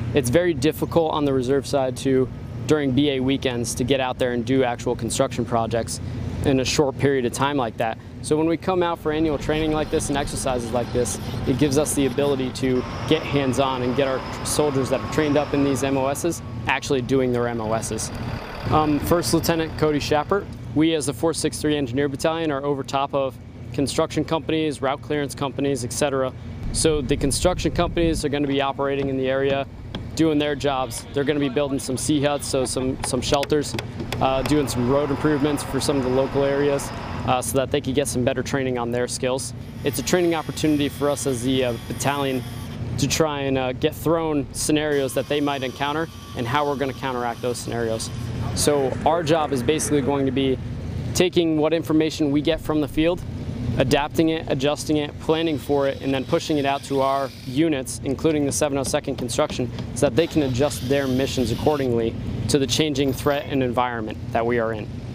It's very difficult on the reserve side during BA weekends to get out there and do actual construction projects in a short period of time like that. So when we come out for annual training like this and exercises like this, it gives us the ability to get hands-on and get our soldiers that are trained up in these MOSs actually doing their MOSs. First Lieutenant Cody Schappert. We as the 463 Engineer Battalion are over top of construction companies, route clearance companies, etc. So the construction companies are going to be operating in the area, doing their jobs. They're going to be building some C-huts, so some shelters, doing some road improvements for some of the local areas so that they could get some better training on their skills. It's a training opportunity for us as the battalion to try and get thrown scenarios that they might encounter and how we're going to counteract those scenarios. So our job is basically going to be taking what information we get from the field, adapting it, adjusting it, planning for it, and then pushing it out to our units, including the 702nd Construction, so that they can adjust their missions accordingly to the changing threat and environment that we are in.